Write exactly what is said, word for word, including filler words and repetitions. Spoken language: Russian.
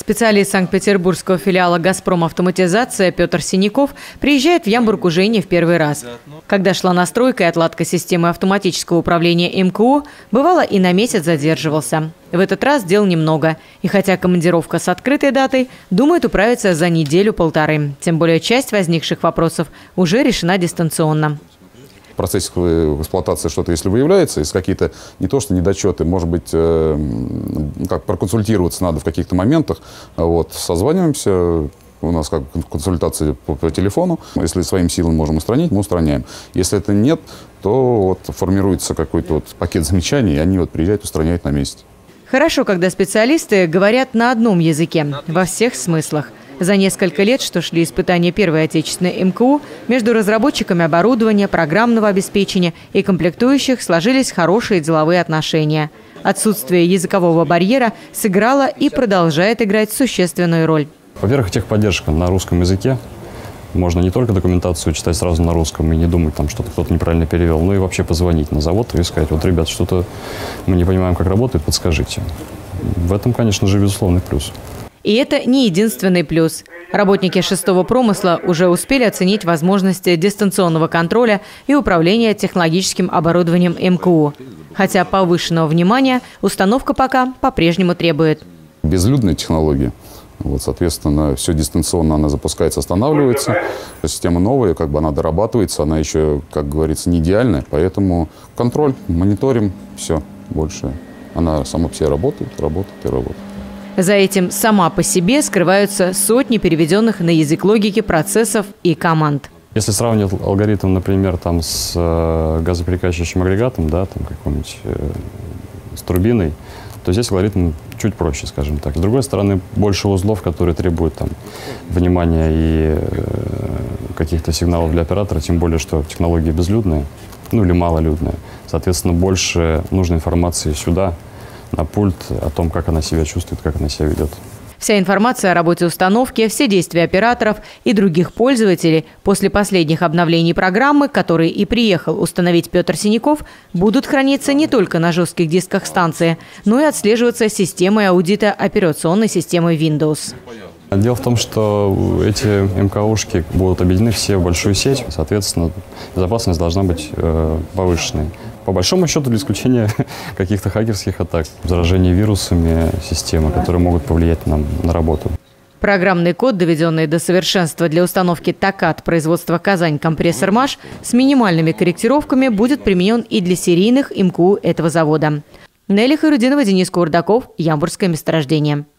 Специалист санкт-петербургского филиала «Газпром Автоматизация» Петр Синяков приезжает в Ямбург уже не в первый раз. Когда шла настройка и отладка системы автоматического управления эм ка о, бывало и на месяц задерживался. В этот раз дел немного. И хотя командировка с открытой датой, думает управиться за неделю-полторы. Тем более часть возникших вопросов уже решена дистанционно. В процессе эксплуатации что-то, если выявляется, если какие-то не то что недочеты, может быть, э, как проконсультироваться надо в каких-то моментах, вот, созваниваемся, у нас как консультации по, по телефону, если своим силам можем устранить, мы устраняем. Если это нет, то вот формируется какой-то вот пакет замечаний, и они вот приезжают, устраняют на месте. Хорошо, когда специалисты говорят на одном языке, во всех смыслах. За несколько лет, что шли испытания первой отечественной эм ка о, между разработчиками оборудования, программного обеспечения и комплектующих сложились хорошие деловые отношения. Отсутствие языкового барьера сыграло и продолжает играть существенную роль. Во-первых, техподдержка на русском языке. Можно не только документацию читать сразу на русском и не думать, там что-то кто-то неправильно перевел, но и вообще позвонить на завод и сказать: вот, ребят, что-то мы не понимаем, как работает, подскажите. В этом, конечно же, безусловный плюс. И это не единственный плюс. Работники шестого промысла уже успели оценить возможности дистанционного контроля и управления технологическим оборудованием эм ка о. Хотя повышенного внимания установка пока по-прежнему требует. Безлюдные технологии. Вот, соответственно, все дистанционно, она запускается, останавливается. Система новая, как бы она дорабатывается, она еще, как говорится, не идеальная. Поэтому контроль, мониторим, все, больше. Она сама по себе работает, работает и работает. За этим сама по себе скрываются сотни переведенных на язык логики процессов и команд. Если сравнивать алгоритм, например, там, с э, газоперекачивающим агрегатом, да, там, какой-нибудь э, с турбиной, то здесь алгоритм чуть проще, скажем так. С другой стороны, больше узлов, которые требуют там, внимания и э, каких-то сигналов для оператора, тем более, что технология безлюдная, ну или малолюдная. Соответственно, больше нужной информации сюда, на пульт, о том, как она себя чувствует, как она себя ведет. Вся информация о работе установки, все действия операторов и других пользователей после последних обновлений программы, которые и приехал установить Петр Синяков, будут храниться не только на жестких дисках станции, но и отслеживаться системой аудита операционной системы Windows. Дело в том, что эти эм ка о-шки будут объединены все в большую сеть, соответственно, безопасность должна быть э, повышенной. По большому счету, для исключения каких-то хакерских атак, заражения вирусами системы, которые могут повлиять нам на работу. Программный код, доведенный до совершенства для установки ТАКАД производства «Казань Компрессор-Маш», с минимальными корректировками будет применен и для серийных эм ка о этого завода. Нелли Хайрудинова, Денис Курдаков, Ямбургское месторождение.